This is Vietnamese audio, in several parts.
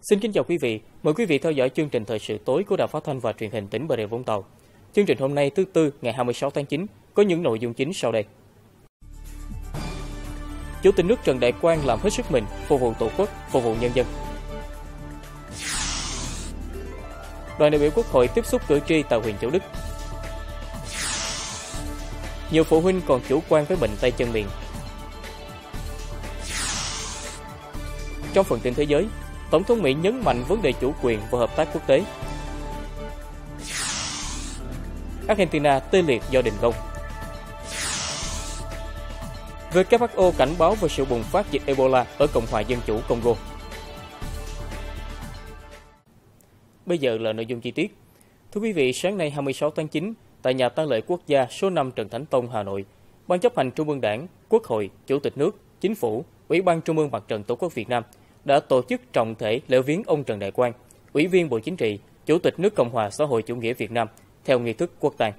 Xin kính chào quý vị, mời quý vị theo dõi chương trình thời sự tối của Đài Phát thanh và Truyền hình tỉnh Bà Rịa Vũng Tàu. Chương trình hôm nay thứ Tư ngày 26 tháng 9 có những nội dung chính sau đây. Chủ tịch nước Trần Đại Quang làm hết sức mình phục vụ Tổ quốc, phục vụ nhân dân. Đoàn đại biểu Quốc hội tiếp xúc cử tri tại huyện Châu Đức. Nhiều phụ huynh còn chủ quan với bệnh tay chân miệng. Trong phần tin thế giới, Tổng thống Mỹ nhấn mạnh vấn đề chủ quyền và hợp tác quốc tế. Argentina tê liệt do đình công. WHO cảnh báo về sự bùng phát dịch Ebola ở Cộng hòa Dân chủ Congo. Bây giờ là nội dung chi tiết. Thưa quý vị, sáng nay 26 tháng 9, tại nhà tang lễ quốc gia số 5 Trần Thánh Tông, Hà Nội, Ban chấp hành Trung ương Đảng, Quốc hội, Chủ tịch nước, Chính phủ, Ủy ban Trung ương Mặt trận Tổ quốc Việt Nam đã tổ chức trọng thể lễ viếng ông Trần Đại Quang, Ủy viên Bộ Chính trị, Chủ tịch nước Cộng hòa xã hội chủ nghĩa Việt Nam, theo nghi thức quốc tang.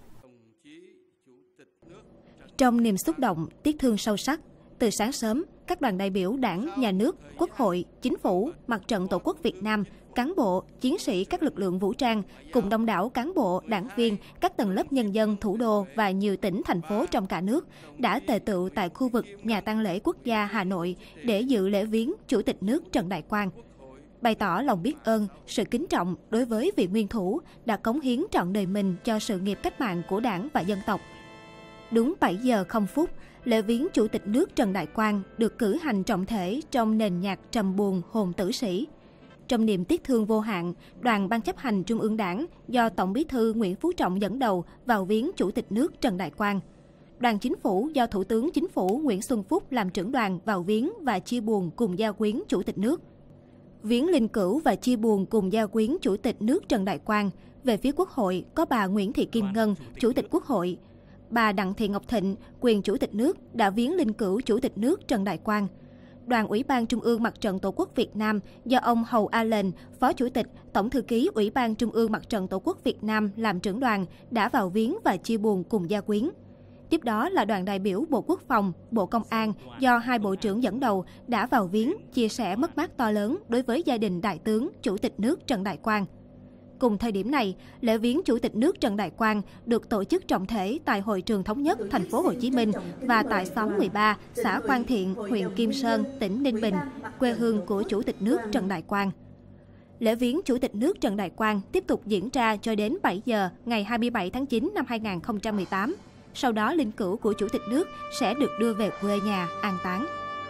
Trong niềm xúc động, tiếc thương sâu sắc, từ sáng sớm, các đoàn đại biểu Đảng, Nhà nước, Quốc hội, Chính phủ, Mặt trận Tổ quốc Việt Nam, cán bộ, chiến sĩ các lực lượng vũ trang cùng đông đảo cán bộ, đảng viên, các tầng lớp nhân dân thủ đô và nhiều tỉnh, thành phố trong cả nước đã tề tựu tại khu vực nhà tang lễ quốc gia Hà Nội để dự lễ viếng Chủ tịch nước Trần Đại Quang. Bày tỏ lòng biết ơn, sự kính trọng đối với vị nguyên thủ đã cống hiến trọn đời mình cho sự nghiệp cách mạng của Đảng và dân tộc. Đúng 7 giờ 0 phút, lễ viếng Chủ tịch nước Trần Đại Quang được cử hành trọng thể trong nền nhạc trầm buồn hồn tử sĩ. Trong niềm tiếc thương vô hạn, Đoàn Ban chấp hành Trung ương Đảng do Tổng Bí thư Nguyễn Phú Trọng dẫn đầu vào viếng Chủ tịch nước Trần Đại Quang. Đoàn Chính phủ do Thủ tướng Chính phủ Nguyễn Xuân Phúc làm trưởng đoàn vào viếng và chia buồn cùng gia quyến Chủ tịch nước. Viếng linh cữu và chia buồn cùng gia quyến Chủ tịch nước Trần Đại Quang, về phía Quốc hội có bà Nguyễn Thị Kim Ngân, Chủ tịch Quốc hội. Bà Đặng Thị Ngọc Thịnh, quyền Chủ tịch nước đã viếng linh cữu Chủ tịch nước Trần Đại Quang. Đoàn Ủy ban Trung ương Mặt trận Tổ quốc Việt Nam do ông Hầu A Lệnh, Phó Chủ tịch, Tổng thư ký Ủy ban Trung ương Mặt trận Tổ quốc Việt Nam làm trưởng đoàn đã vào viếng và chia buồn cùng gia quyến. Tiếp đó là đoàn đại biểu Bộ Quốc phòng, Bộ Công an do hai bộ trưởng dẫn đầu đã vào viếng, chia sẻ mất mát to lớn đối với gia đình Đại tướng Chủ tịch nước Trần Đại Quang. Cùng thời điểm này, lễ viếng Chủ tịch nước Trần Đại Quang được tổ chức trọng thể tại Hội trường Thống nhất, thành phố Hồ Chí Minh và tại xóm 13, xã Quang Thiện, huyện Kim Sơn, tỉnh Ninh Bình, quê hương của Chủ tịch nước Trần Đại Quang. Lễ viếng Chủ tịch nước Trần Đại Quang tiếp tục diễn ra cho đến 7 giờ ngày 27 tháng 9 năm 2018. Sau đó, linh cữu của Chủ tịch nước sẽ được đưa về quê nhà an táng.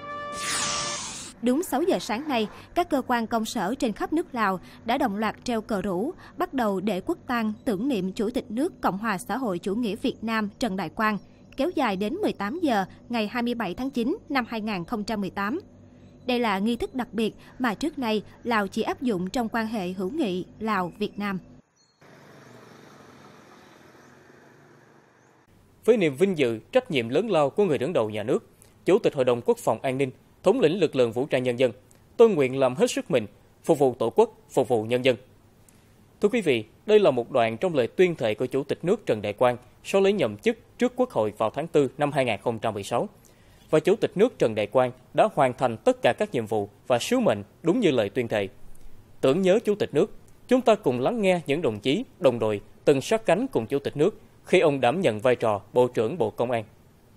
Đúng 6 giờ sáng nay, các cơ quan công sở trên khắp nước Lào đã đồng loạt treo cờ rủ, bắt đầu để quốc tang tưởng niệm Chủ tịch nước Cộng hòa xã hội chủ nghĩa Việt Nam Trần Đại Quang, kéo dài đến 18 giờ ngày 27 tháng 9 năm 2018. Đây là nghi thức đặc biệt mà trước nay Lào chỉ áp dụng trong quan hệ hữu nghị Lào-Việt Nam. Với niềm vinh dự, trách nhiệm lớn lao của người đứng đầu nhà nước, Chủ tịch Hội đồng Quốc phòng An ninh, thống lĩnh lực lượng vũ trang nhân dân, tôi nguyện làm hết sức mình, phục vụ Tổ quốc, phục vụ nhân dân. Thưa quý vị, đây là một đoạn trong lời tuyên thệ của Chủ tịch nước Trần Đại Quang sau lấy nhậm chức trước Quốc hội vào tháng 4 năm 2016. Và Chủ tịch nước Trần Đại Quang đã hoàn thành tất cả các nhiệm vụ và sứ mệnh đúng như lời tuyên thệ. Tưởng nhớ Chủ tịch nước, chúng ta cùng lắng nghe những đồng chí, đồng đội từng sát cánh cùng Chủ tịch nước khi ông đảm nhận vai trò Bộ trưởng Bộ Công an.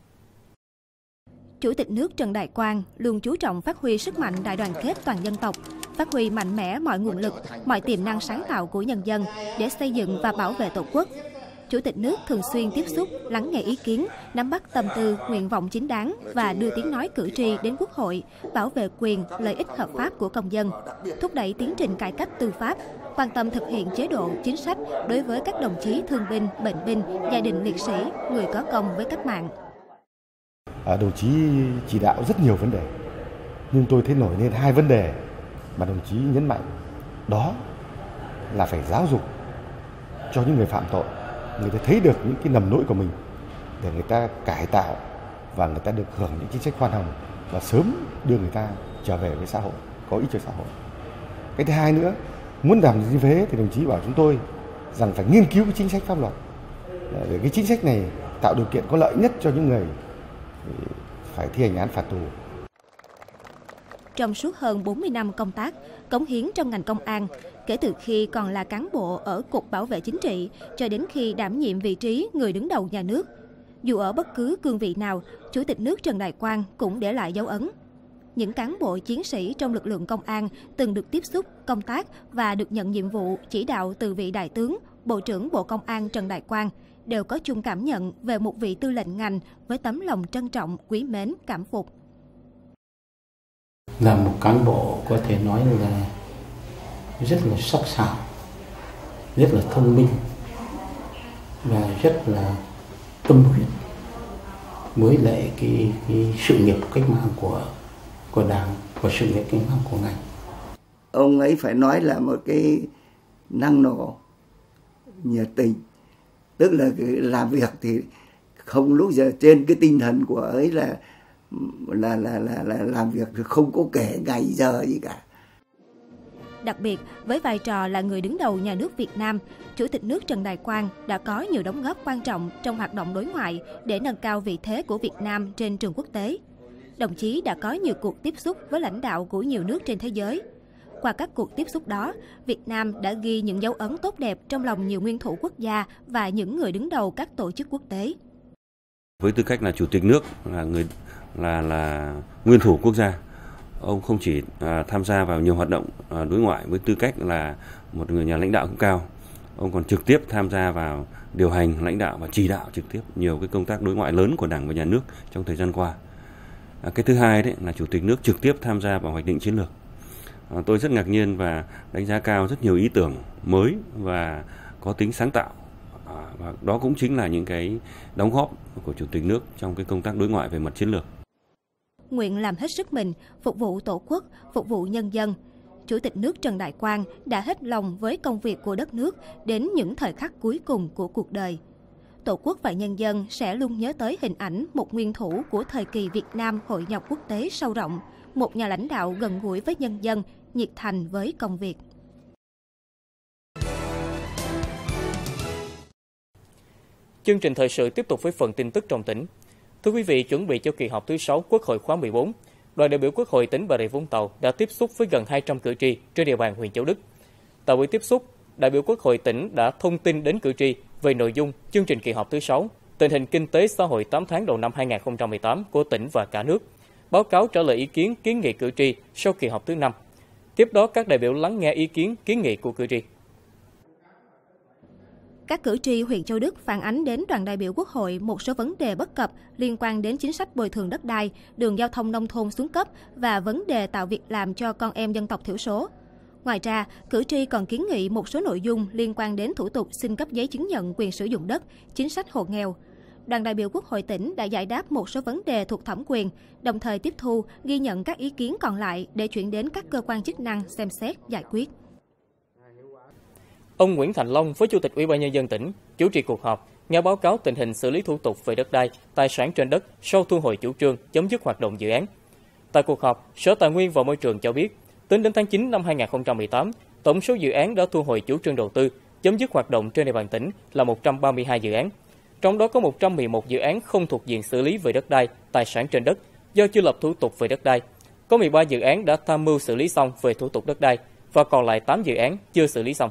Chủ tịch nước Trần Đại Quang luôn chú trọng phát huy sức mạnh đại đoàn kết toàn dân tộc, phát huy mạnh mẽ mọi nguồn lực, mọi tiềm năng sáng tạo của nhân dân để xây dựng và bảo vệ Tổ quốc. Chủ tịch nước thường xuyên tiếp xúc, lắng nghe ý kiến, nắm bắt tâm tư, nguyện vọng chính đáng và đưa tiếng nói cử tri đến Quốc hội, bảo vệ quyền, lợi ích hợp pháp của công dân, thúc đẩy tiến trình cải cách tư pháp, quan tâm thực hiện chế độ, chính sách đối với các đồng chí thương binh, bệnh binh, gia đình liệt sĩ, người có công với cách mạng. Đồng chí chỉ đạo rất nhiều vấn đề, nhưng tôi thấy nổi lên hai vấn đề mà đồng chí nhấn mạnh. Đó là phải giáo dục cho những người phạm tội, người ta thấy được những cái lầm lỗi của mình để người ta cải tạo và người ta được hưởng những chính sách khoan hồng và sớm đưa người ta trở về với xã hội, có ích cho xã hội. Cái thứ hai nữa, muốn làm như thế thì đồng chí bảo chúng tôi rằng phải nghiên cứu cái chính sách pháp luật để cái chính sách này tạo điều kiện có lợi nhất cho những người phải thi hành án phạt tù. trong suốt hơn 40 năm công tác, cống hiến trong ngành công an, kể từ khi còn là cán bộ ở Cục Bảo vệ Chính trị cho đến khi đảm nhiệm vị trí người đứng đầu nhà nước. Dù ở bất cứ cương vị nào, Chủ tịch nước Trần Đại Quang cũng để lại dấu ấn. Những cán bộ chiến sĩ trong lực lượng công an từng được tiếp xúc, công tác và được nhận nhiệm vụ chỉ đạo từ vị Đại tướng, Bộ trưởng Bộ Công an Trần Đại Quang đều có chung cảm nhận về một vị tư lệnh ngành với tấm lòng trân trọng, quý mến, cảm phục. Là một cán bộ có thể nói là rất là sắc sảo, rất là thông minh và rất là tâm huyết với lại cái sự nghiệp cách mạng của Đảng và sự nghiệp cách mạng của ngành. Ông ấy phải nói là một cái năng nổ, nhiệt tình, tức là làm việc thì không lúc giờ trên cái tinh thần của ấy là làm việc thì không có kể ngày giờ gì cả. Đặc biệt, với vai trò là người đứng đầu nhà nước Việt Nam, Chủ tịch nước Trần Đại Quang đã có nhiều đóng góp quan trọng trong hoạt động đối ngoại để nâng cao vị thế của Việt Nam trên trường quốc tế. Đồng chí đã có nhiều cuộc tiếp xúc với lãnh đạo của nhiều nước trên thế giới. Qua các cuộc tiếp xúc đó, Việt Nam đã ghi những dấu ấn tốt đẹp trong lòng nhiều nguyên thủ quốc gia và những người đứng đầu các tổ chức quốc tế. Với tư cách là Chủ tịch nước, là nguyên thủ quốc gia, ông không chỉ tham gia vào nhiều hoạt động đối ngoại với tư cách là một người nhà lãnh đạo cấp cao, ông còn trực tiếp tham gia vào điều hành, lãnh đạo và chỉ đạo trực tiếp nhiều cái công tác đối ngoại lớn của Đảng và Nhà nước trong thời gian qua. Cái thứ hai đấy là Chủ tịch nước trực tiếp tham gia vào hoạch định chiến lược. Tôi rất ngạc nhiên và đánh giá cao rất nhiều ý tưởng mới và có tính sáng tạo. Và đó cũng chính là những cái đóng góp của Chủ tịch nước trong cái công tác đối ngoại về mặt chiến lược. Nguyện làm hết sức mình, phục vụ Tổ quốc, phục vụ nhân dân. Chủ tịch nước Trần Đại Quang đã hết lòng với công việc của đất nước đến những thời khắc cuối cùng của cuộc đời. Tổ quốc và nhân dân sẽ luôn nhớ tới hình ảnh một nguyên thủ của thời kỳ Việt Nam hội nhập quốc tế sâu rộng, một nhà lãnh đạo gần gũi với nhân dân, nhiệt thành với công việc. Chương trình thời sự tiếp tục với phần tin tức trong tỉnh. Thưa quý vị, chuẩn bị cho kỳ họp thứ 6 Quốc hội khóa 14, đoàn đại biểu Quốc hội tỉnh Bà Rịa Vũng Tàu đã tiếp xúc với gần 200 cử tri trên địa bàn huyện Châu Đức. Tại buổi tiếp xúc, đại biểu Quốc hội tỉnh đã thông tin đến cử tri về nội dung chương trình kỳ họp thứ 6, tình hình kinh tế xã hội 8 tháng đầu năm 2018 của tỉnh và cả nước, báo cáo trả lời ý kiến kiến nghị cử tri sau kỳ họp thứ 5. Tiếp đó, các đại biểu lắng nghe ý kiến kiến nghị của cử tri. Các cử tri huyện Châu Đức phản ánh đến đoàn đại biểu Quốc hội một số vấn đề bất cập liên quan đến chính sách bồi thường đất đai, đường giao thông nông thôn xuống cấp và vấn đề tạo việc làm cho con em dân tộc thiểu số. Ngoài ra, cử tri còn kiến nghị một số nội dung liên quan đến thủ tục xin cấp giấy chứng nhận quyền sử dụng đất, chính sách hộ nghèo. Đoàn đại biểu Quốc hội tỉnh đã giải đáp một số vấn đề thuộc thẩm quyền, đồng thời tiếp thu, ghi nhận các ý kiến còn lại để chuyển đến các cơ quan chức năng xem xét, giải quyết. Ông Nguyễn Thành Long, Phó Chủ tịch Ủy ban Nhân dân tỉnh, chủ trì cuộc họp, nghe báo cáo tình hình xử lý thủ tục về đất đai, tài sản trên đất sau thu hồi chủ trương chấm dứt hoạt động dự án. Tại cuộc họp, Sở Tài nguyên và Môi trường cho biết, tính đến tháng 9 năm 2018, tổng số dự án đã thu hồi chủ trương đầu tư, chấm dứt hoạt động trên địa bàn tỉnh là 132 dự án. Trong đó có 111 dự án không thuộc diện xử lý về đất đai, tài sản trên đất do chưa lập thủ tục về đất đai. Có 13 dự án đã tham mưu xử lý xong về thủ tục đất đai và còn lại 8 dự án chưa xử lý xong.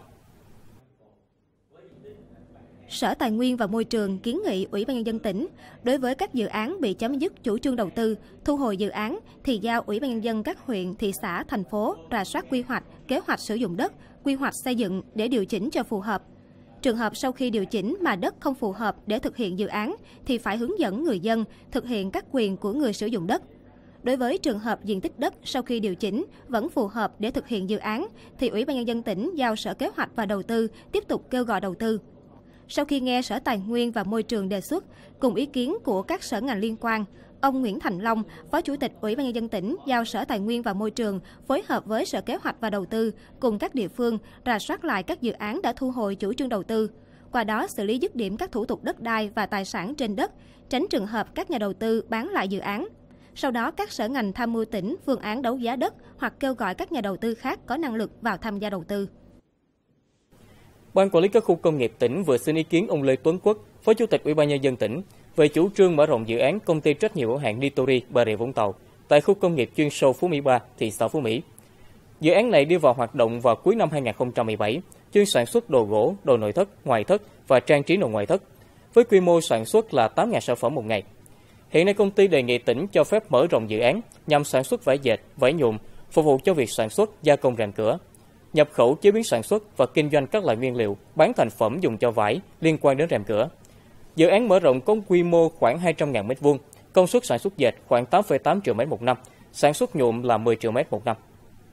Sở Tài nguyên và Môi trường kiến nghị Ủy ban Nhân dân tỉnh, đối với các dự án bị chấm dứt chủ trương đầu tư, thu hồi dự án thì giao Ủy ban Nhân dân các huyện, thị xã, thành phố rà soát quy hoạch, kế hoạch sử dụng đất, quy hoạch xây dựng để điều chỉnh cho phù hợp. Trường hợp sau khi điều chỉnh mà đất không phù hợp để thực hiện dự án thì phải hướng dẫn người dân thực hiện các quyền của người sử dụng đất. Đối với trường hợp diện tích đất sau khi điều chỉnh vẫn phù hợp để thực hiện dự án thì Ủy ban Nhân dân tỉnh giao Sở Kế hoạch và Đầu tư tiếp tục kêu gọi đầu tư. Sau khi nghe Sở Tài nguyên và Môi trường đề xuất, cùng ý kiến của các sở ngành liên quan, ông Nguyễn Thành Long, Phó Chủ tịch Ủy ban Nhân dân tỉnh giao Sở Tài nguyên và Môi trường phối hợp với Sở Kế hoạch và Đầu tư cùng các địa phương rà soát lại các dự án đã thu hồi chủ trương đầu tư. Qua đó xử lý dứt điểm các thủ tục đất đai và tài sản trên đất, tránh trường hợp các nhà đầu tư bán lại dự án. Sau đó, các sở ngành tham mưu tỉnh phương án đấu giá đất hoặc kêu gọi các nhà đầu tư khác có năng lực vào tham gia đầu tư. Ban quản lý các khu công nghiệp tỉnh vừa xin ý kiến ông Lê Tuấn Quốc, Phó Chủ tịch Ủy ban Nhân dân tỉnh về chủ trương mở rộng dự án công ty trách nhiệm hữu hạn Nitori Bà Rịa Vũng Tàu tại khu công nghiệp chuyên sâu Phú Mỹ 3, thị xã Phú Mỹ. Dự án này đi vào hoạt động vào cuối năm 2017, chuyên sản xuất đồ gỗ, đồ nội thất, ngoại thất và trang trí đồ ngoại thất, với quy mô sản xuất là 8.000 sản phẩm một ngày. Hiện nay công ty đề nghị tỉnh cho phép mở rộng dự án nhằm sản xuất vải dệt, vải nhuộm, phục vụ cho việc sản xuất, gia công rèm cửa, nhập khẩu, chế biến sản xuất và kinh doanh các loại nguyên liệu, bán thành phẩm dùng cho vải liên quan đến rèm cửa. Dự án mở rộng có quy mô khoảng 200.000 m2, công suất sản xuất dệt khoảng 8,8 triệu mét một năm, sản xuất nhuộm là 10 triệu mét một năm.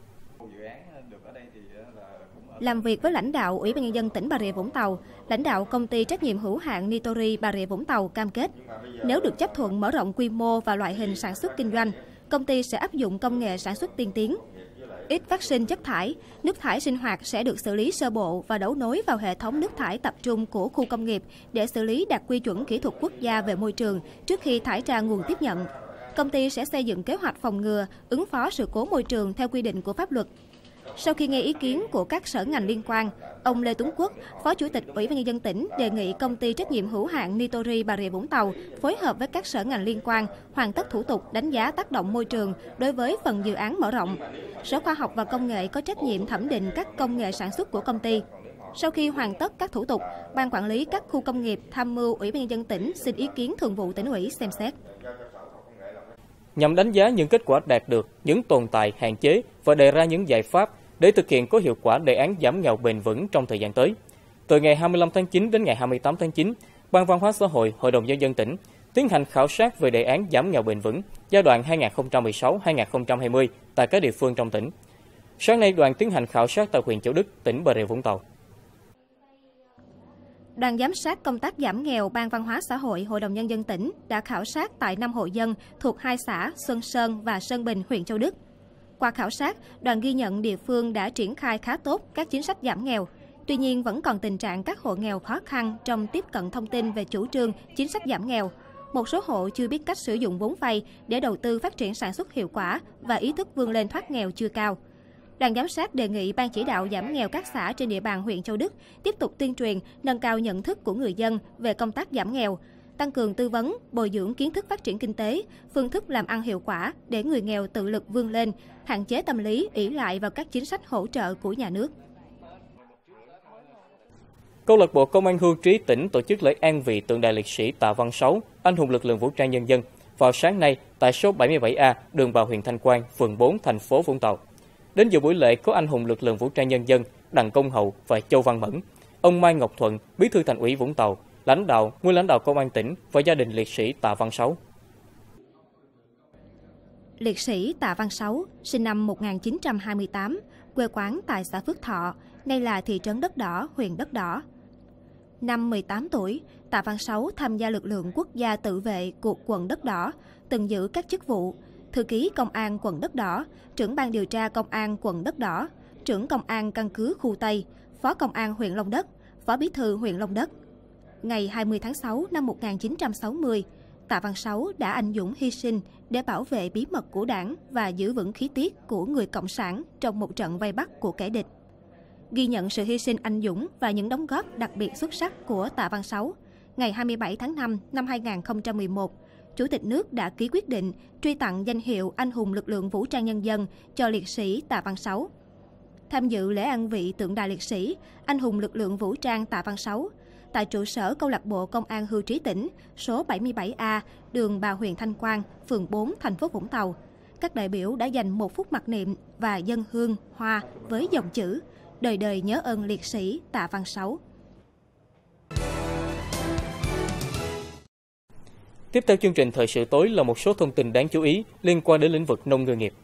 Làm việc với lãnh đạo Ủy ban Nhân dân tỉnh Bà Rịa Vũng Tàu, lãnh đạo công ty trách nhiệm hữu hạn Nitori Bà Rịa Vũng Tàu cam kết, nếu được chấp thuận mở rộng quy mô và loại hình sản xuất kinh doanh, công ty sẽ áp dụng công nghệ sản xuất tiên tiến. Ít phát sinh chất thải, nước thải sinh hoạt sẽ được xử lý sơ bộ và đấu nối vào hệ thống nước thải tập trung của khu công nghiệp để xử lý đạt quy chuẩn kỹ thuật quốc gia về môi trường trước khi thải ra nguồn tiếp nhận. Công ty sẽ xây dựng kế hoạch phòng ngừa, ứng phó sự cố môi trường theo quy định của pháp luật. Sau khi nghe ý kiến của các sở ngành liên quan, ông Lê Tuấn Quốc, Phó Chủ tịch Ủy ban Nhân dân tỉnh đề nghị công ty trách nhiệm hữu hạn Nitori Bà Rịa Vũng Tàu phối hợp với các sở ngành liên quan hoàn tất thủ tục đánh giá tác động môi trường đối với phần dự án mở rộng. Sở Khoa học và Công nghệ có trách nhiệm thẩm định các công nghệ sản xuất của công ty. Sau khi hoàn tất các thủ tục, Ban quản lý các khu công nghiệp tham mưu Ủy ban Nhân dân tỉnh xin ý kiến Thường vụ Tỉnh ủy xem xét. Nhằm đánh giá những kết quả đạt được, những tồn tại, hạn chế và đề ra những giải pháp để thực hiện có hiệu quả đề án giảm nghèo bền vững trong thời gian tới. Từ ngày 25 tháng 9 đến ngày 28 tháng 9, Ban Văn hóa Xã hội, Hội đồng Nhân dân tỉnh tiến hành khảo sát về đề án giảm nghèo bền vững giai đoạn 2016-2020 tại các địa phương trong tỉnh. Sáng nay, đoàn tiến hành khảo sát tại huyện Châu Đức, tỉnh Bà Rịa Vũng Tàu. Đoàn giám sát công tác giảm nghèo Ban Văn hóa Xã hội Hội đồng Nhân dân tỉnh đã khảo sát tại 5 hộ dân thuộc 2 xã Xuân Sơn và Sơn Bình, huyện Châu Đức. Qua khảo sát, đoàn ghi nhận địa phương đã triển khai khá tốt các chính sách giảm nghèo. Tuy nhiên, vẫn còn tình trạng các hộ nghèo khó khăn trong tiếp cận thông tin về chủ trương, chính sách giảm nghèo. Một số hộ chưa biết cách sử dụng vốn vay để đầu tư phát triển sản xuất hiệu quả và ý thức vươn lên thoát nghèo chưa cao. Đoàn giám sát đề nghị Ban chỉ đạo giảm nghèo các xã trên địa bàn huyện Châu Đức tiếp tục tuyên truyền, nâng cao nhận thức của người dân về công tác giảm nghèo, tăng cường tư vấn, bồi dưỡng kiến thức phát triển kinh tế, phương thức làm ăn hiệu quả để người nghèo tự lực vươn lên, hạn chế tâm lý ỷ lại vào các chính sách hỗ trợ của nhà nước. Câu lạc bộ Công an hưu trí tỉnh tổ chức lễ an vị tượng đài liệt sĩ Tạ Văn Sáu, anh hùng lực lượng vũ trang nhân dân vào sáng nay tại số 77A, đường vào huyện Thanh Quan, phường 4, thành phố Vũng Tàu. Đến dự buổi lễ có anh hùng lực lượng vũ trang nhân dân Đặng Công Hậu và Châu Văn Mẫn, ông Mai Ngọc Thuận, Bí thư Thành ủy Vũng Tàu, nguyên lãnh đạo Công an tỉnh và gia đình liệt sĩ Tạ Văn Sáu. Liệt sĩ Tạ Văn Sáu, sinh năm 1928, quê quán tại xã Phước Thọ, nay là thị trấn Đất Đỏ, huyện Đất Đỏ. Năm 18 tuổi, Tạ Văn Sáu tham gia lực lượng quốc gia tự vệ thuộc quận Đất Đỏ, từng giữ các chức vụ thư ký công an quận Đất Đỏ, trưởng ban điều tra công an quận Đất Đỏ, trưởng công an căn cứ khu Tây, phó công an huyện Long Đất, phó bí thư huyện Long Đất. Ngày 20 tháng 6 năm 1960, Tạ Văn Sáu đã anh dũng hy sinh để bảo vệ bí mật của Đảng và giữ vững khí tiết của người Cộng sản trong một trận vây bắt của kẻ địch. Ghi nhận sự hy sinh anh dũng và những đóng góp đặc biệt xuất sắc của Tạ Văn Sáu, ngày 27 tháng 5 năm 2011, Chủ tịch nước đã ký quyết định truy tặng danh hiệu Anh hùng lực lượng vũ trang nhân dân cho liệt sĩ Tạ Văn Sáu. Tham dự lễ an vị tượng đài liệt sĩ Anh hùng lực lượng vũ trang Tạ Văn Sáu tại trụ sở Câu lạc bộ Công an hưu trí tỉnh, số 77A, đường Bà huyện Thanh Quan, phường 4, thành phố Vũng Tàu. Các đại biểu đã dành 1 phút mặc niệm và dâng hương, hoa với dòng chữ đời đời nhớ ơn liệt sĩ Tạ Văn Sáu. Tiếp theo chương trình thời sự tối là một số thông tin đáng chú ý liên quan đến lĩnh vực nông ngư nghiệp.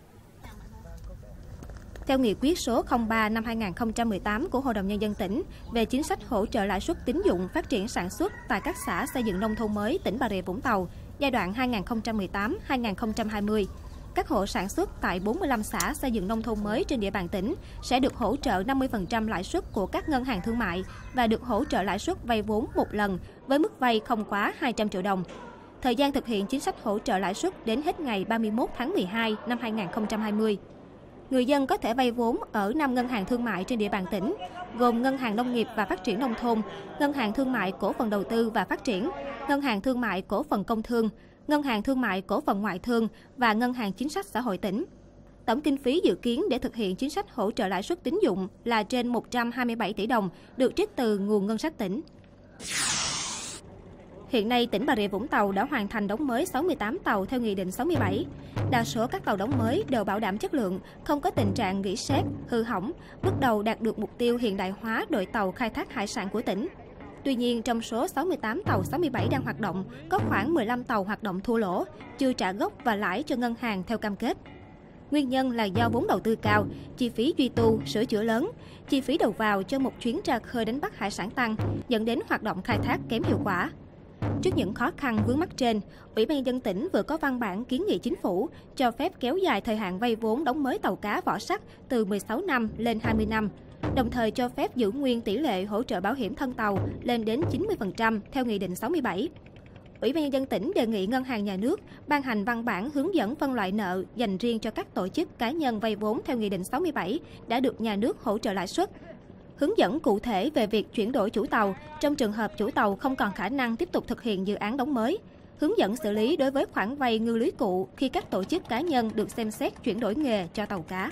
Theo nghị quyết số 03 năm 2018 của Hội đồng Nhân dân tỉnh về chính sách hỗ trợ lãi suất tín dụng phát triển sản xuất tại các xã xây dựng nông thôn mới tỉnh Bà Rịa Vũng Tàu giai đoạn 2018-2020, các hộ sản xuất tại 45 xã xây dựng nông thôn mới trên địa bàn tỉnh sẽ được hỗ trợ 50% lãi suất của các ngân hàng thương mại và được hỗ trợ lãi suất vay vốn một lần với mức vay không quá 200 triệu đồng. Thời gian thực hiện chính sách hỗ trợ lãi suất đến hết ngày 31 tháng 12 năm 2020. Người dân có thể vay vốn ở 5 ngân hàng thương mại trên địa bàn tỉnh, gồm Ngân hàng Nông nghiệp và Phát triển Nông thôn, Ngân hàng Thương mại Cổ phần Đầu tư và Phát triển, Ngân hàng Thương mại Cổ phần Công thương, Ngân hàng Thương mại Cổ phần Ngoại thương và Ngân hàng Chính sách Xã hội tỉnh. Tổng kinh phí dự kiến để thực hiện chính sách hỗ trợ lãi suất tín dụng là trên 127 tỷ đồng, được trích từ nguồn ngân sách tỉnh. Hiện nay, tỉnh Bà Rịa Vũng Tàu đã hoàn thành đóng mới 68 tàu theo Nghị định 67. Đa số các tàu đóng mới đều bảo đảm chất lượng, không có tình trạng gỉ sét, hư hỏng, bước đầu đạt được mục tiêu hiện đại hóa đội tàu khai thác hải sản của tỉnh. Tuy nhiên, trong số 68 tàu 67 đang hoạt động, có khoảng 15 tàu hoạt động thua lỗ, chưa trả gốc và lãi cho ngân hàng theo cam kết. Nguyên nhân là do vốn đầu tư cao, chi phí duy tu, sửa chữa lớn, chi phí đầu vào cho một chuyến ra khơi đánh bắt hải sản tăng, dẫn đến hoạt động khai thác kém hiệu quả. Trước những khó khăn vướng mắc trên, Ủy ban nhân dân tỉnh vừa có văn bản kiến nghị chính phủ cho phép kéo dài thời hạn vay vốn đóng mới tàu cá vỏ sắt từ 16 năm lên 20 năm, đồng thời cho phép giữ nguyên tỷ lệ hỗ trợ bảo hiểm thân tàu lên đến 90% theo Nghị định 67. Ủy ban nhân dân tỉnh đề nghị Ngân hàng Nhà nước ban hành văn bản hướng dẫn phân loại nợ dành riêng cho các tổ chức cá nhân vay vốn theo Nghị định 67 đã được nhà nước hỗ trợ lãi suất. Hướng dẫn cụ thể về việc chuyển đổi chủ tàu trong trường hợp chủ tàu không còn khả năng tiếp tục thực hiện dự án đóng mới. Hướng dẫn xử lý đối với khoản vay ngư lưới cụ khi các tổ chức cá nhân được xem xét chuyển đổi nghề cho tàu cá.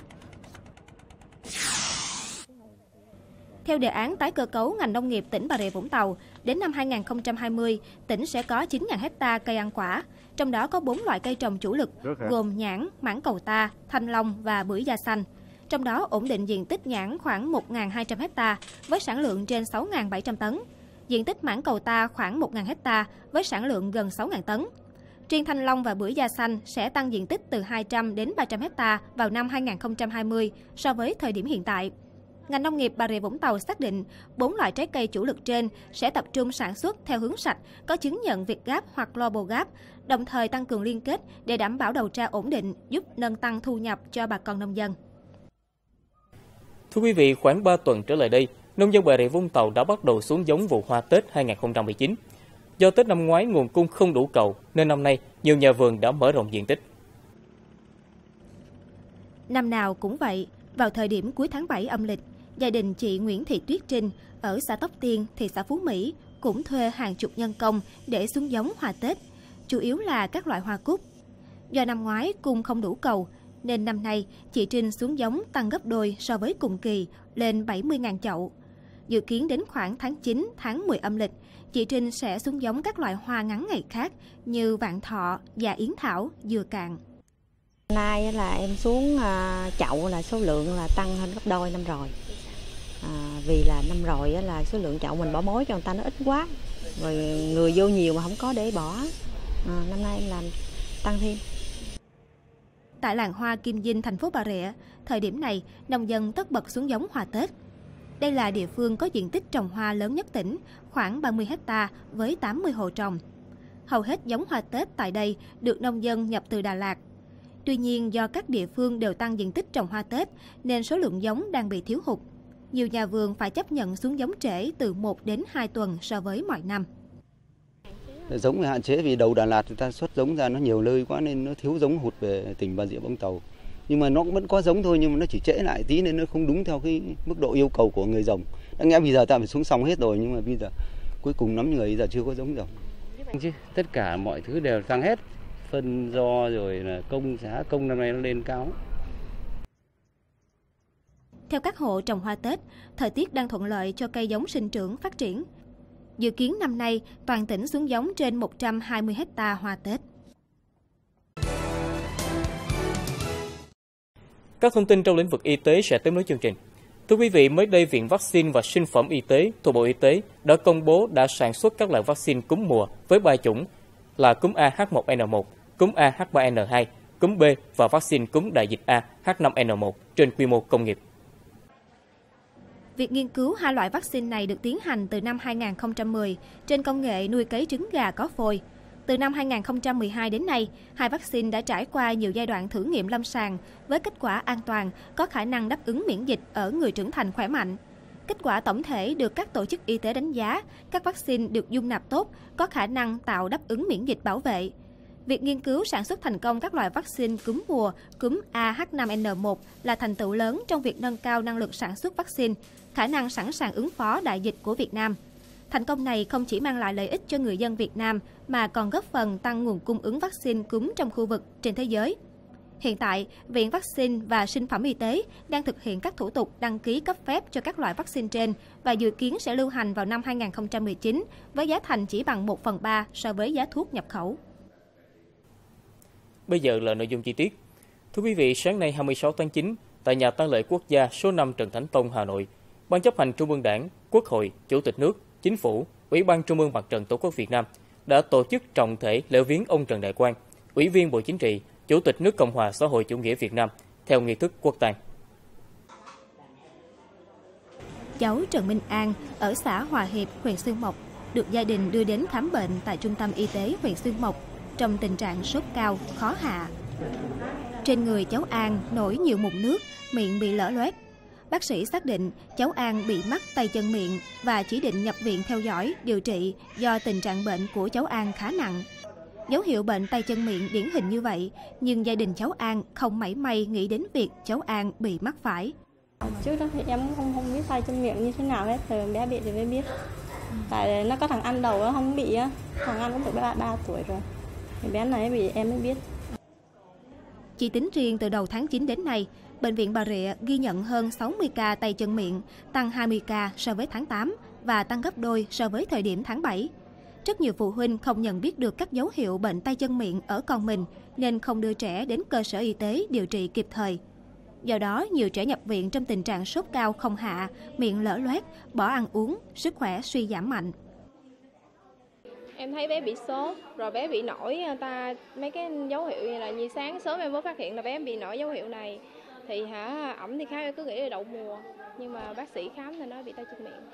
Theo đề án tái cơ cấu ngành nông nghiệp tỉnh Bà Rịa Vũng Tàu, đến năm 2020, tỉnh sẽ có 9.000 hectare cây ăn quả, trong đó có 4 loại cây trồng chủ lực, gồm nhãn, mãng cầu ta, thanh long và bưởi da xanh. Trong đó, ổn định diện tích nhãn khoảng 1.200 hectare với sản lượng trên 6.700 tấn. Diện tích mãng cầu ta khoảng 1.000 hectare với sản lượng gần 6.000 tấn. Riêng thanh long và bưởi da xanh sẽ tăng diện tích từ 200 đến 300 hectare vào năm 2020 so với thời điểm hiện tại. Ngành nông nghiệp Bà Rịa Vũng Tàu xác định 4 loại trái cây chủ lực trên sẽ tập trung sản xuất theo hướng sạch, có chứng nhận Việt Gap hoặc Global Gap, đồng thời tăng cường liên kết để đảm bảo đầu ra ổn định, giúp nâng tăng thu nhập cho bà con nông dân. Thưa quý vị, khoảng 3 tuần trở lại đây, nông dân Bà Rịa Vũng Tàu đã bắt đầu xuống giống vụ hoa Tết 2019. Do Tết năm ngoái nguồn cung không đủ cầu, nên năm nay nhiều nhà vườn đã mở rộng diện tích. Năm nào cũng vậy, vào thời điểm cuối tháng 7 âm lịch, gia đình chị Nguyễn Thị Tuyết Trinh ở xã Tóc Tiên, thị xã Phú Mỹ cũng thuê hàng chục nhân công để xuống giống hoa Tết, chủ yếu là các loại hoa cúc. Do năm ngoái cung không đủ cầu, nên năm nay chị Trinh xuống giống tăng gấp đôi so với cùng kỳ lên 70.000 chậu. Dự kiến đến khoảng tháng 9, tháng 10 âm lịch, chị Trinh sẽ xuống giống các loại hoa ngắn ngày khác như vạn thọ, già yến thảo, dừa cạn. Nay là em xuống chậu là số lượng là tăng hơn gấp đôi năm rồi. Vì là năm rồi là số lượng chậu mình bỏ mối cho người ta nó ít quá, rồi người vô nhiều mà không có để bỏ. Năm nay em làm tăng thêm. Tại làng hoa Kim Dinh, thành phố Bà Rịa, thời điểm này nông dân tất bật xuống giống hoa Tết. Đây là địa phương có diện tích trồng hoa lớn nhất tỉnh, khoảng 30 hectare với 80 hộ trồng. Hầu hết giống hoa Tết tại đây được nông dân nhập từ Đà Lạt. Tuy nhiên, do các địa phương đều tăng diện tích trồng hoa Tết nên số lượng giống đang bị thiếu hụt. Nhiều nhà vườn phải chấp nhận xuống giống trễ từ 1 đến 2 tuần so với mọi năm. Giống hạn chế vì đầu Đà Lạt người ta xuất giống ra nó nhiều nơi quá nên nó thiếu giống hụt về tỉnh Bà Rịa Vũng Tàu. Nhưng mà nó vẫn có giống thôi, nhưng mà nó chỉ trễ lại tí nên nó không đúng theo cái mức độ yêu cầu của người trồng. Đáng lẽ bây giờ ta phải xuống xong hết rồi, nhưng mà bây giờ cuối cùng lắm người giờ chưa có giống trồng. Chứ tất cả mọi thứ đều tăng hết, phân do rồi là công giá công năm nay nó lên cao. Theo các hộ trồng hoa Tết, thời tiết đang thuận lợi cho cây giống sinh trưởng phát triển. Dự kiến năm nay, toàn tỉnh xuống giống trên 120 hectare hoa Tết. Các thông tin trong lĩnh vực y tế sẽ tiếp nối chương trình. Thưa quý vị, mới đây Viện Vaccine và Sinh phẩm Y tế thuộc Bộ Y tế đã công bố đã sản xuất các loại vaccine cúm mùa với 3 chủng là cúm AH1N1, cúm AH3N2, cúm B và vaccine cúm đại dịch A H5N1 trên quy mô công nghiệp. Việc nghiên cứu hai loại vaccine này được tiến hành từ năm 2010 trên công nghệ nuôi cấy trứng gà có phôi. Từ năm 2012 đến nay, hai vaccine đã trải qua nhiều giai đoạn thử nghiệm lâm sàng với kết quả an toàn, có khả năng đáp ứng miễn dịch ở người trưởng thành khỏe mạnh. Kết quả tổng thể được các tổ chức y tế đánh giá, các vaccine được dung nạp tốt, có khả năng tạo đáp ứng miễn dịch bảo vệ. Việc nghiên cứu sản xuất thành công các loại vaccine cúm mùa, cúm AH5N1 là thành tựu lớn trong việc nâng cao năng lực sản xuất vaccine, khả năng sẵn sàng ứng phó đại dịch của Việt Nam. Thành công này không chỉ mang lại lợi ích cho người dân Việt Nam mà còn góp phần tăng nguồn cung ứng vaccine cúm trong khu vực trên thế giới. Hiện tại, Viện Vaccine và Sinh phẩm Y tế đang thực hiện các thủ tục đăng ký cấp phép cho các loại vaccine trên và dự kiến sẽ lưu hành vào năm 2019 với giá thành chỉ bằng 1/3 so với giá thuốc nhập khẩu. Bây giờ là nội dung chi tiết. Thưa quý vị, sáng nay 26 tháng 9, tại nhà tang lễ quốc gia số 5 Trần Thánh Tông, Hà Nội, Ban chấp hành Trung ương Đảng, Quốc hội, Chủ tịch nước, Chính phủ, Ủy ban Trung ương Mặt trận Tổ quốc Việt Nam đã tổ chức trọng thể lễ viếng ông Trần Đại Quang, Ủy viên Bộ Chính trị, Chủ tịch nước Cộng hòa xã hội chủ nghĩa Việt Nam, theo nghi thức quốc tang. Cháu Trần Minh An ở xã Hòa Hiệp, huyện Xuyên Mộc được gia đình đưa đến khám bệnh tại Trung tâm Y tế huyện Xuyên Mộc trong tình trạng sốt cao, khó hạ. Trên người cháu An nổi nhiều mụn nước, miệng bị lở loét. Bác sĩ xác định cháu An bị mắc tay chân miệng và chỉ định nhập viện theo dõi, điều trị do tình trạng bệnh của cháu An khá nặng. Dấu hiệu bệnh tay chân miệng điển hình như vậy, nhưng gia đình cháu An không mảy may nghĩ đến việc cháu An bị mắc phải. Trước đó thì em không biết tay chân miệng như thế nào hết, rồi bé bị thì mới biết. Tại nó có thằng An đầu nó không bị á, thằng An cũng phải 3 tuổi rồi. Thì bé này bị em mới biết. Chỉ tính riêng từ đầu tháng 9 đến nay, Bệnh viện Bà Rịa ghi nhận hơn 60 ca tay chân miệng, tăng 20 ca so với tháng 8 và tăng gấp đôi so với thời điểm tháng 7. Rất nhiều phụ huynh không nhận biết được các dấu hiệu bệnh tay chân miệng ở con mình nên không đưa trẻ đến cơ sở y tế điều trị kịp thời. Do đó, nhiều trẻ nhập viện trong tình trạng sốt cao không hạ, miệng lở loét, bỏ ăn uống, sức khỏe suy giảm mạnh. Em thấy bé bị sốt, rồi bé bị nổi mấy cái dấu hiệu như là như sáng sớm em mới phát hiện là bé bị nổi dấu hiệu này. Thì ẩm thì khám cứ nghĩ là đậu mùa, nhưng mà bác sĩ khám thì nó bị tay chân miệng.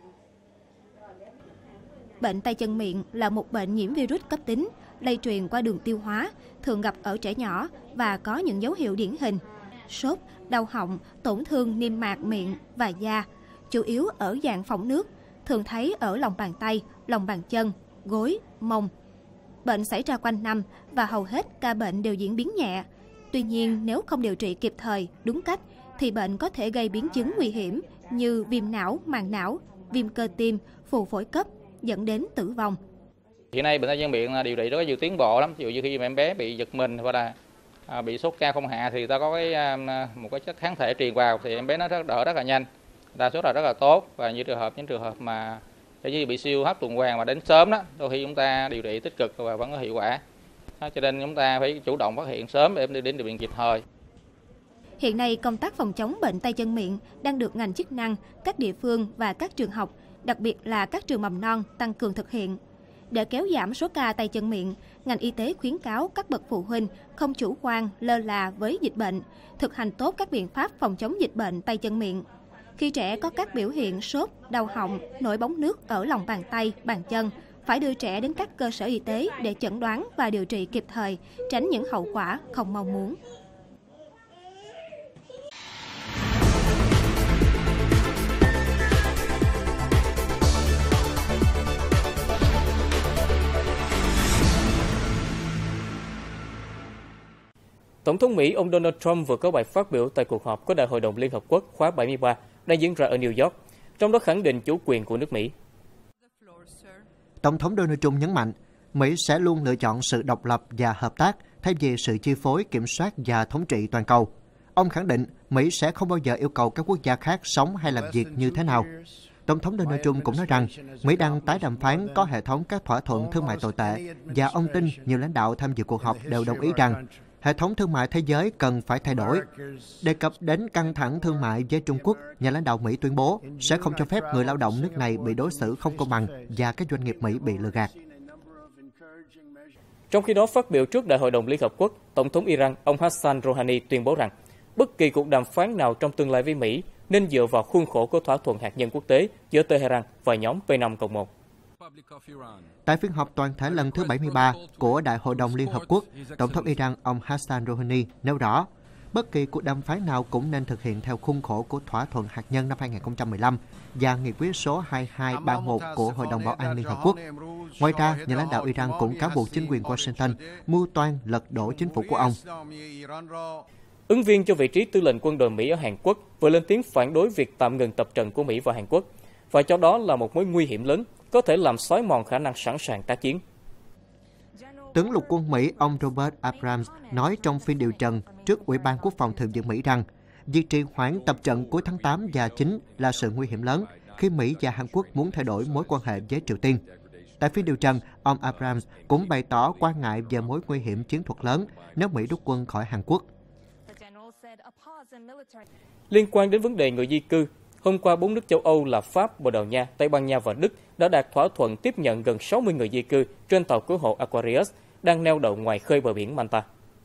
Bệnh tay chân miệng là một bệnh nhiễm virus cấp tính, lây truyền qua đường tiêu hóa, thường gặp ở trẻ nhỏ và có những dấu hiệu điển hình: sốt, đau họng, tổn thương niêm mạc miệng và da, chủ yếu ở dạng phỏng nước, thường thấy ở lòng bàn tay, lòng bàn chân, gối, mông. Bệnh xảy ra quanh năm và hầu hết ca bệnh đều diễn biến nhẹ. Tuy nhiên, nếu không điều trị kịp thời, đúng cách, thì bệnh có thể gây biến chứng nguy hiểm như viêm não, màng não, viêm cơ tim, phù phổi cấp, dẫn đến tử vong. Hiện nay bệnh tay chân miệng điều trị rất là nhiều tiến bộ lắm. Ví dụ như khi em bé bị giật mình hoặc là bị sốt cao không hạ thì ta có một cái chất kháng thể truyền vào thì em bé nó đỡ rất là nhanh, đa số là rất là tốt. Và những trường hợp mà như bị siêu hấp tuần hoàn mà đến sớm đó, đôi khi chúng ta điều trị tích cực và vẫn có hiệu quả. Cho nên chúng ta phải chủ động phát hiện sớm để em đi đến điều viện kịp thời. Hiện nay, công tác phòng chống bệnh tay chân miệng đang được ngành chức năng, các địa phương và các trường học, đặc biệt là các trường mầm non, tăng cường thực hiện. Để kéo giảm số ca tay chân miệng, ngành y tế khuyến cáo các bậc phụ huynh không chủ quan, lơ là với dịch bệnh, thực hành tốt các biện pháp phòng chống dịch bệnh tay chân miệng. Khi trẻ có các biểu hiện sốt, đau họng, nổi bóng nước ở lòng bàn tay, bàn chân, phải đưa trẻ đến các cơ sở y tế để chẩn đoán và điều trị kịp thời, tránh những hậu quả không mong muốn. Tổng thống Mỹ ông Donald Trump vừa có bài phát biểu tại cuộc họp của Đại hội đồng Liên Hợp Quốc khóa 73 đang diễn ra ở New York, trong đó khẳng định chủ quyền của nước Mỹ. Tổng thống Donald Trump nhấn mạnh, Mỹ sẽ luôn lựa chọn sự độc lập và hợp tác thay vì sự chi phối, kiểm soát và thống trị toàn cầu. Ông khẳng định Mỹ sẽ không bao giờ yêu cầu các quốc gia khác sống hay làm việc như thế nào. Tổng thống Donald Trump cũng nói rằng Mỹ đang tái đàm phán có hệ thống các thỏa thuận thương mại tồi tệ và ông tin nhiều lãnh đạo tham dự cuộc họp đều đồng ý rằng hệ thống thương mại thế giới cần phải thay đổi. Đề cập đến căng thẳng thương mại với Trung Quốc, nhà lãnh đạo Mỹ tuyên bố sẽ không cho phép người lao động nước này bị đối xử không công bằng và các doanh nghiệp Mỹ bị lừa gạt. Trong khi đó, phát biểu trước Đại hội đồng Liên Hợp Quốc, Tổng thống Iran ông Hassan Rouhani tuyên bố rằng bất kỳ cuộc đàm phán nào trong tương lai với Mỹ nên dựa vào khuôn khổ của thỏa thuận hạt nhân quốc tế giữa Tehran và nhóm P5+1. Tại phiên họp toàn thể lần thứ 73 của Đại hội đồng Liên Hợp Quốc, Tổng thống Iran ông Hassan Rouhani nêu rõ, bất kỳ cuộc đàm phán nào cũng nên thực hiện theo khuôn khổ của thỏa thuận hạt nhân năm 2015 và nghị quyết số 2231 của Hội đồng Bảo an Liên Hợp Quốc. Ngoài ra, nhà lãnh đạo Iran cũng cáo buộc chính quyền Washington mưu toan lật đổ chính phủ của ông. Ứng viên cho vị trí tư lệnh quân đội Mỹ ở Hàn Quốc vừa lên tiếng phản đối việc tạm ngừng tập trận của Mỹ và Hàn Quốc và cho đó là một mối nguy hiểm lớn có thể làm xói mòn khả năng sẵn sàng tác chiến. Tướng lục quân Mỹ ông Robert Abrams nói trong phiên điều trần trước Ủy ban Quốc phòng Thượng viện Mỹ rằng việc trì hoãn tập trận cuối tháng 8 và 9 là sự nguy hiểm lớn khi Mỹ và Hàn Quốc muốn thay đổi mối quan hệ với Triều Tiên. Tại phiên điều trần, ông Abrams cũng bày tỏ quan ngại về mối nguy hiểm chiến thuật lớn nếu Mỹ rút quân khỏi Hàn Quốc. Liên quan đến vấn đề người di cư, hôm qua 4 nước châu Âu là Pháp, Bồ Đào Nha, Tây Ban Nha và Đức đã đạt thỏa thuận tiếp nhận gần 60 người di cư trên tàu cứu hộ Aquarius đang neo đậu ngoài khơi bờ biển Malta.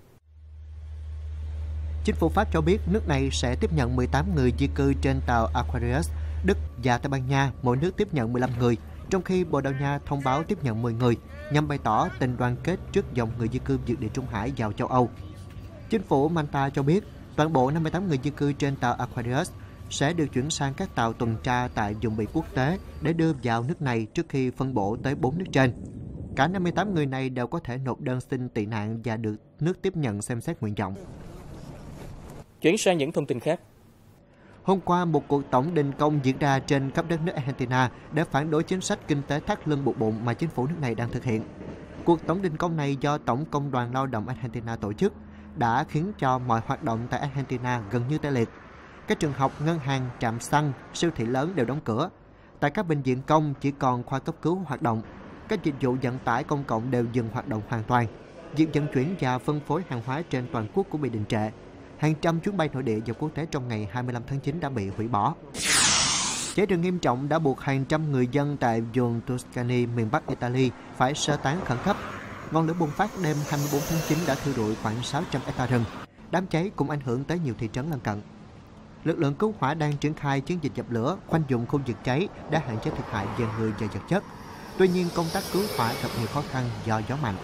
Chính phủ Pháp cho biết nước này sẽ tiếp nhận 18 người di cư trên tàu Aquarius. Đức và Tây Ban Nha mỗi nước tiếp nhận 15 người, trong khi Bồ Đào Nha thông báo tiếp nhận 10 người, nhằm bày tỏ tình đoàn kết trước dòng người di cư vượt địa Trung Hải vào châu Âu. Chính phủ Malta cho biết toàn bộ 58 người di cư trên tàu Aquarius sẽ được chuyển sang các tàu tuần tra tại vùng biển quốc tế để đưa vào nước này trước khi phân bổ tới 4 nước trên. Cả 58 người này đều có thể nộp đơn xin tị nạn và được nước tiếp nhận xem xét nguyện vọng. Chuyển sang những thông tin khác. Hôm qua, một cuộc tổng đình công diễn ra trên khắp đất nước Argentina để phản đối chính sách kinh tế thắt lưng buộc bụng mà chính phủ nước này đang thực hiện. Cuộc tổng đình công này do Tổng Công đoàn Lao động Argentina tổ chức đã khiến cho mọi hoạt động tại Argentina gần như tê liệt. Các trường học, ngân hàng, trạm xăng, siêu thị lớn đều đóng cửa. Tại các bệnh viện công chỉ còn khoa cấp cứu hoạt động. Các dịch vụ vận tải công cộng đều dừng hoạt động hoàn toàn. Việc vận chuyển và phân phối hàng hóa trên toàn quốc cũng bị đình trệ. Hàng trăm chuyến bay nội địa và quốc tế trong ngày 25 tháng 9 đã bị hủy bỏ. Cháy rừng nghiêm trọng đã buộc hàng trăm người dân tại vùng Tuscany, miền Bắc Italy phải sơ tán khẩn cấp. Ngọn lửa bùng phát đêm 24 tháng 9 đã thiêu rụi khoảng 600 hectare rừng. Đám cháy cũng ảnh hưởng tới nhiều thị trấn lân cận. Lực lượng cứu hỏa đang triển khai chiến dịch dập lửa, khoanh vùng khu vực cháy để hạn chế thiệt hại về người và vật chất. Tuy nhiên, công tác cứu hỏa gặp nhiều khó khăn do gió mạnh.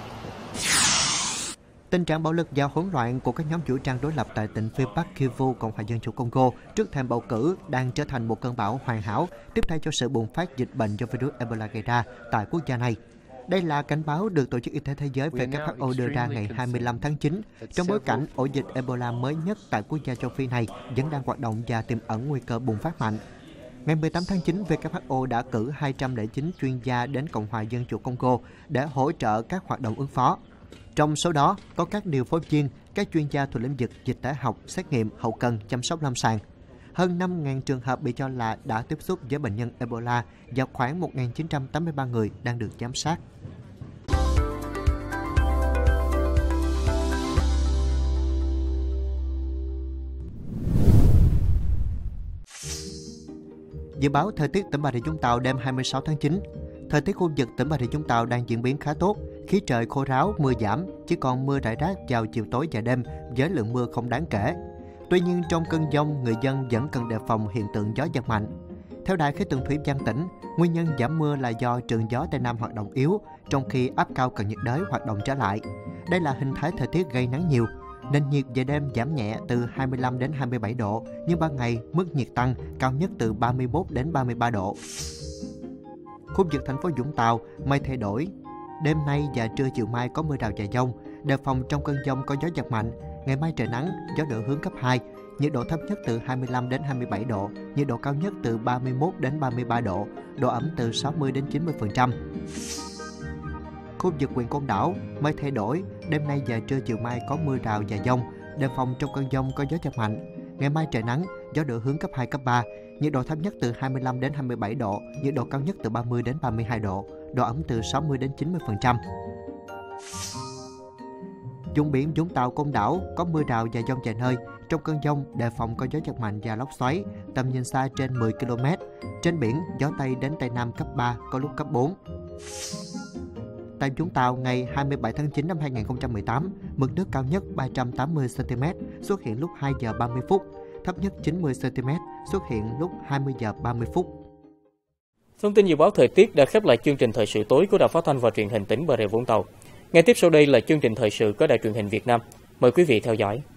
Tình trạng bạo lực và hỗn loạn của các nhóm vũ trang đối lập tại tỉnh phía Bắc Kivu, Cộng hòa Dân chủ Congo trước thềm bầu cử đang trở thành một cơn bão hoàn hảo, tiếp thay cho sự bùng phát dịch bệnh do virus Ebola gây ra tại quốc gia này. Đây là cảnh báo được Tổ chức Y tế Thế giới WHO đưa ra ngày 25 tháng 9, trong bối cảnh ổ dịch Ebola mới nhất tại quốc gia châu Phi này vẫn đang hoạt động và tiềm ẩn nguy cơ bùng phát mạnh. Ngày 18 tháng 9, WHO đã cử 209 chuyên gia đến Cộng hòa Dân chủ Congo để hỗ trợ các hoạt động ứng phó. Trong số đó có các điều phối viên, các chuyên gia thuộc lĩnh vực dịch tễ học, xét nghiệm, hậu cần, chăm sóc lâm sàng. Hơn 5.000 trường hợp bị cho là đã tiếp xúc với bệnh nhân Ebola và khoảng 1.983 người đang được giám sát. Dự báo thời tiết tỉnh Bà Rịa Vũng Tàu đêm 26 tháng 9. Thời tiết khu vực tỉnh Bà Rịa Vũng Tàu đang diễn biến khá tốt, khí trời khô ráo, mưa giảm, chỉ còn mưa rải rác vào chiều tối và đêm với lượng mưa không đáng kể. Tuy nhiên, trong cơn dông, người dân vẫn cần đề phòng hiện tượng gió giật mạnh. Theo Đài khí tượng thủy văn tỉnh, nguyên nhân giảm mưa là do trường gió Tây Nam hoạt động yếu, trong khi áp cao cận nhiệt đới hoạt động trở lại. Đây là hình thái thời tiết gây nắng nhiều. Nền nhiệt về đêm giảm nhẹ từ 25 đến 27 độ, nhưng ban ngày mức nhiệt tăng, cao nhất từ 31 đến 33 độ. Khu vực thành phố Vũng Tàu, mây thay đổi. Đêm nay và trưa chiều mai có mưa rào và dông, đề phòng trong cơn dông có gió giật mạnh. Ngày mai trời nắng, gió đổi hướng cấp 2, nhiệt độ thấp nhất từ 25 đến 27 độ, nhiệt độ cao nhất từ 31 đến 33 độ, độ ẩm từ 60 đến 90%. Khu vực huyện Côn Đảo, mây thay đổi, đêm nay và trưa chiều mai có mưa rào và dông, đề phòng trong cơn dông có gió giật mạnh. Ngày mai trời nắng, gió đổi hướng cấp 2, cấp 3, nhiệt độ thấp nhất từ 25 đến 27 độ, nhiệt độ cao nhất từ 30 đến 32 độ, độ ẩm từ 60 đến 90%. Vùng biển Vũng Tàu, Côn Đảo có mưa rào và dông vài nơi. Trong cơn dông, đề phòng có gió giật mạnh và lốc xoáy, tầm nhìn xa trên 10 km. Trên biển, gió Tây đến Tây Nam cấp 3, có lúc cấp 4. Tại Vũng Tàu, ngày 27 tháng 9 năm 2018, mực nước cao nhất 380 cm xuất hiện lúc 2 giờ 30 phút, thấp nhất 90 cm xuất hiện lúc 20 giờ 30 phút. Thông tin dự báo thời tiết đã khép lại chương trình thời sự tối của Đài Phát thanh và Truyền hình tỉnh Bà Rịa Vũng Tàu. Ngay tiếp sau đây là chương trình thời sự của Đài Truyền hình Việt Nam. Mời quý vị theo dõi.